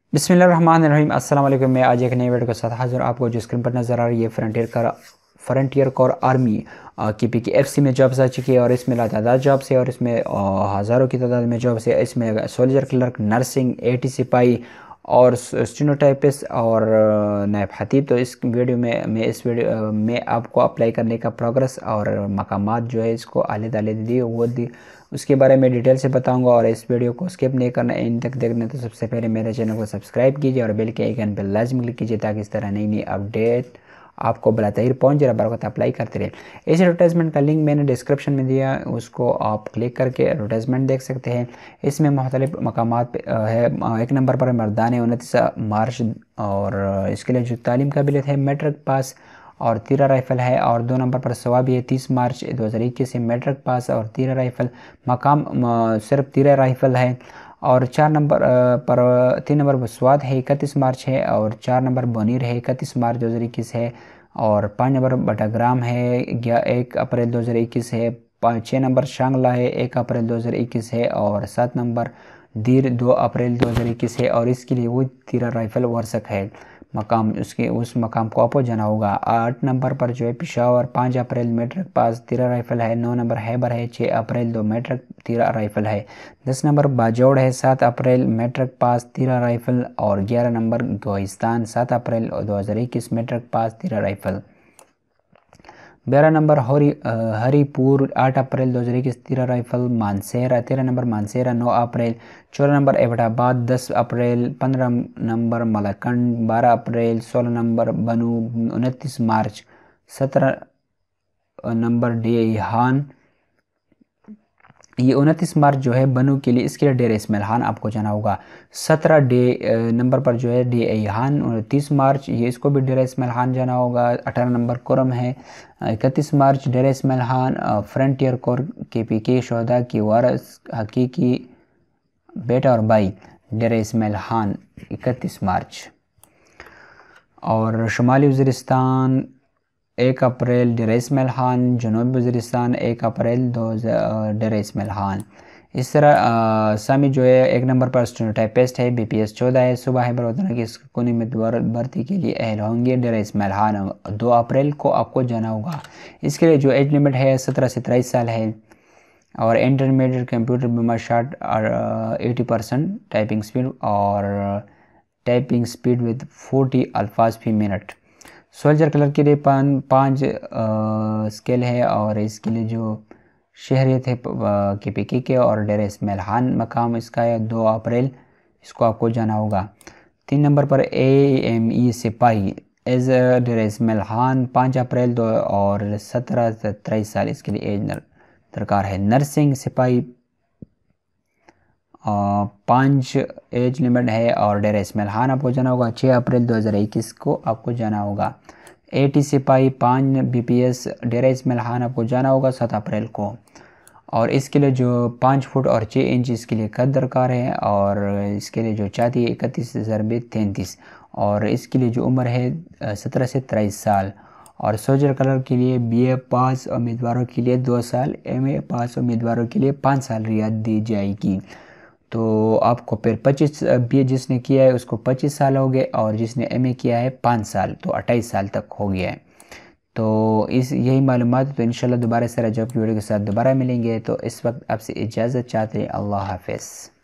بسم اللہ الرحمن الرحیم۔ السلام علیکم۔ میں آج ایک نئی ویڈیو کے ساتھ حاضر ہوں۔ آپ کو جو اسکرین پر نظر آ رہی ہے frontier corps army KPK FC میں جابس آ چکی ہے، اور اس میں لاتعداد جابس ہے، اور اس میں ہزاروں کی تعداد میں جابس ہے۔ اس میں سولجر کلرک، نرسنگ، AT سپاہی اور اسٹینو-ٹائپسٹ اور نائب خطیب۔ تو اس ویڈیو میں آپ کو اپلائی کرنے کا پروگرس اور مقامات جو ہے اس کو علیحدہ اس کے بارے میں ڈیٹیل سے بتاؤں گا، اور اس ویڈیو کو سکپ نہیں کرنا، ان تک دیکھنا تو سب سے پہلے میرے چینل کو سبسکرائب کیجئے اور بیل کے آئیکن پر لازم کلک کیجئے تاکہ اس طرح نئی اپڈیٹ آپ کو بلاتحیر پہنچ جائے، برابر اپلائی کرتے رہے۔ اس ایڈورٹائزمنٹ کا لنک میں نے ڈسکرپشن میں دیا، اس کو آپ کلک کر کے ایڈورٹائزمنٹ دیکھ سکتے ہیں۔ اس میں مختلف مقامات ہے۔ ایک نمبر پر مردان 29 مارچ، اور اس کے لیے جو تعلیم قابلیت ہے میٹرک پاس اور تیرہ رائفل ہے، اور 2 نمبر پر ثوابی ہے 30 مارچ 2021 سے میٹرک پاس اور تیرہ رائفل، مقام صرف تیرہ رائفل ہے، اور 3 نمبر پر سوات ہے 31 مارچ ہے، اور 4 نمبر بونیر ہے 31 مارچ 2021 ہے، اور 5 نمبر بٹاگرام ہے 1 اپریل 2021 ہے، 6 نمبر شانگلہ ہے 1 اپریل 2021 ہے، اور 7 نمبر دیر 2 اپریل 2021 ہے، اور اس کے لیے وہ تیرہ رائفل ورثک ہے مقام، اس مقام کو آپ کو جانا ہوگا۔ 8 نمبر پر جو ہے پشاور 5 اپریل میٹرک پاس تیرہ رائفل ہے، 9 نمبر خیبر ہے 6 اپریل 2 میٹرک تیرہ رائفل ہے، 10 نمبر باجوڑ ہے 7 اپریل میٹرک پاس تیرہ رائفل، اور 11 number Kohistan 7 April 2021 matric pass تیرہ رائفل، 12 نمبر ہری پور 8 اپریل 2021 تیرہ rifle, Mansehra 13 number Mansehra 9 April, 14 number Abbottabad 10 April, 15 number Malakand 12 April, 16 number Bannu 29 March, 17 number ڈیہان، یہ 29 مارچ جو ہے بنو کے لیے، اس کے لیے ڈیرہ اسماعیل خان آپ کو جانا ہوگا۔ 17 نمبر پر جو ہے ڈیہان 30 مارچ، یہ اس کو بھی ڈیرہ اسماعیل خان جانا ہوگا۔ 18 نمبر کرم ہے 31 March Dera Ismail Khan, frontier corps KPK شہداء کی وارث حقیقی بیٹا اور بھائی ڈیرہ اسماعیل خان 31 مارچ، اور شمالی وزیرستان 1 اپریل ڈیرہ اسماعیل خان، جنوبی وزیرستان 1 اپریل ڈیرہ اسماعیل خان۔ اس طرح سامی جو ہے 1 نمبر پر اسٹینو-ٹائپسٹ ہے BPS 14 ہے، صبح ہے بروتنا کی سکونی میں بھرتی کے لیے اہل ہوں گے ڈیرہ اسماعیل خان، 2 اپریل کو آپ کو جانا ہوگا۔ اس کے لیے جو ایج لمٹ ہے 17 سے 23 سال ہے، اور انٹرمیڈیٹ کمپیوٹر بما شارٹ 80% ٹائپنگ سپیڈ، اور ٹائپنگ سپیڈ with 40 الفاظ فی منٹ۔ سولجر کلر کے لیے 5 اسکیل ہے، اور اس کے لیے جو شہریت ہے KPK کے اور ڈیرہ اسماعیل خان مقام اس کا ہے 2 اپریل، اس کو آپ کو جانا ہوگا۔ 3 نمبر پر EME سپاہی ایز ڈیرہ اسماعیل خان 5 اپریل اور 17 سے 23 سال اس کے لیے ایج درکار ہے۔ نرسنگ سپاہی 5 ایج لمٹ ہے، اور ڈیرہ اسماعیل خان آپ کو جانا ہوگا 6 اپریل 2021 کو آپ کو جانا ہوگا۔ AT سپاہی 5 BPS ڈیرہ اسماعیل خان آپ کو جانا ہوگا 7 اپریل کو، اور اس کے لیے جو 5 فٹ اور 6 انچ اس کے لیے قد درکار ہے، اور اس کے لیے جو چاہتی ہے 31 ضرب 33، اور اس کے لیے جو عمر ہے 17 سے 23 سال، اور سولجر کلر کے لیے BA پاس امیدواروں کے لیے 2 سال، MA پاس امیدواروں کے لیے 5 سال رعایت دی جائے گی۔ تو آپ کو پھر 25 BA جس نے کیا ہے اس کو 25 سال ہو گئے، اور جس نے MA کیا ہے 5 سال، تو 28 سال تک ہو گیا ہے۔ تو یہی معلومات، تو انشاءاللہ دوبارہ سارا جاب کی ویڈیو کے ساتھ دوبارہ ملیں گے۔ تو اس وقت آپ سے اجازت چاہتے ہیں، اللہ حافظ۔